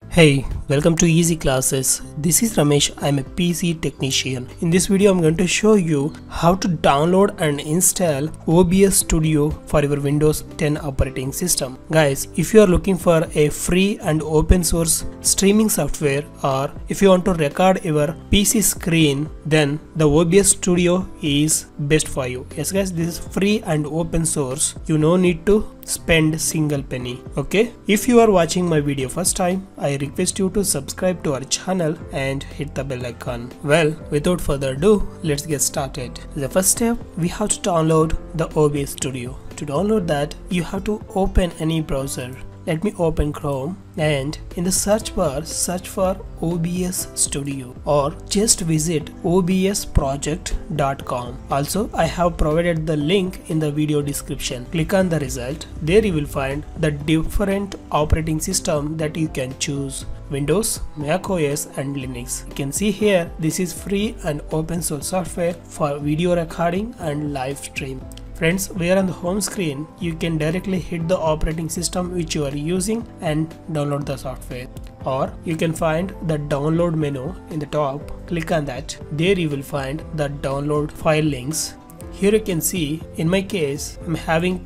Hey, welcome to Easy Classes. This is Ramesh. I'm a PC technician. In this video, I'm going to show you how to download and install OBS Studio for your Windows 10 operating system. Guys, if you are looking for a free and open source streaming software, or if you want to record your PC screen, then the OBS Studio is best for you. Yes guys, this is free and open source. You no need to spend single penny. Okay, if you are watching my video first time, I request you to subscribe to our channel and hit the bell icon. Well, without further ado, let's get started. The first step, we have to download the OBS Studio. To download that, you have to open any browser. Let me open Chrome, and in the search bar search for OBS Studio, or just visit obsproject.com. Also, I have provided the link in the video description. Click on the result. There you will find the different operating system that you can choose: Windows, Mac OS and Linux. You can see here, this is free and open source software for video recording and live stream. Friends, we are on the home screen. You can directly hit the operating system which you are using and download the software. Or you can find the download menu in the top. Click on that. There you will find the download file links. Here you can see, in my case, I'm having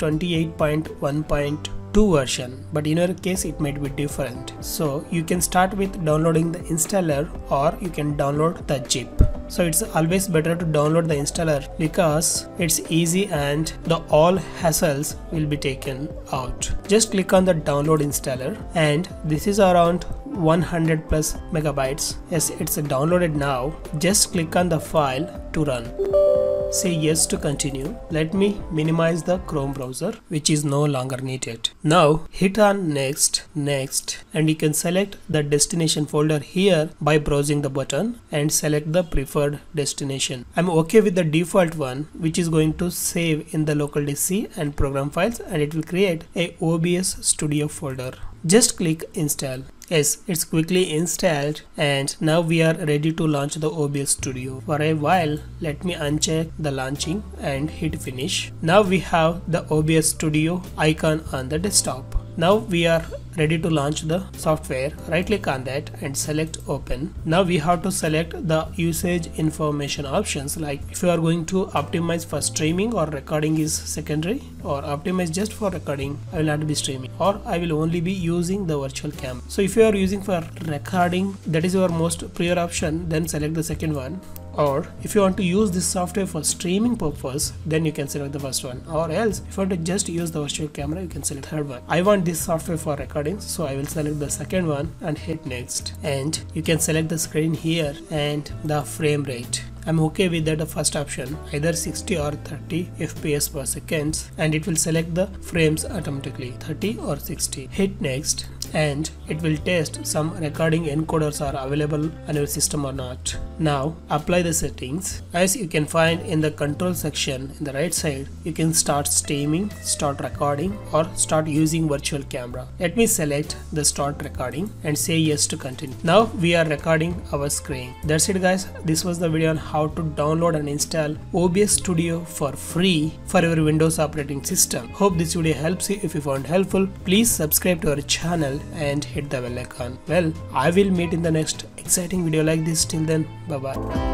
28.1.2 version, but in your case it might be different. So you can start with downloading the installer, or you can download the zip. So it's always better to download the installer because it's easy and the all hassles will be taken out. Just click on the download installer, and this is around 100 plus megabytes. Yes, it's downloaded now. Just click on the file to run. Say yes to continue. Let me minimize the Chrome browser, which is no longer needed. Now hit on next, and you can select the destination folder here by browsing the button and select the preferred destination. I'm okay with the default one, which is going to save in the local disk C and program files, and it will create a OBS Studio folder. Just click install. Yes, it's quickly installed, and now we are ready to launch the OBS Studio. For a while, let me uncheck the launching and hit finish. Now we have the OBS Studio icon on the desktop. Now we are ready to launch the software. Right click on that and select open. Now we have to select the usage information options, like if you are going to optimize for streaming or recording is secondary, or optimize just for recording, I will not be streaming, or I will only be using the virtual camera. So if you are using for recording, that is your most prior option, then select the second one. Or if you want to use this software for streaming purpose, then you can select the first one. Or else, if you want to just use the virtual camera, you can select the third one. I want this software for recording, so I will select the second one and hit next. And you can select the screen here and the frame rate. I'm okay with that first option, either 60 or 30 FPS per second, and it will select the frames automatically, 30 or 60. Hit next, and it will test some recording encoders are available on your system or not. Now apply the settings. As you can find in the control section in the right side, you can start streaming, start recording, or start using virtual camera. Let me select the start recording and say yes to continue. Now we are recording our screen. That's it guys, this was the video on how to download and install OBS Studio for free for your Windows operating system. Hope this video helps you. If you found helpful, please subscribe to our channel and hit the bell icon. Well, I will meet in the next exciting video like this. Till then, bye bye.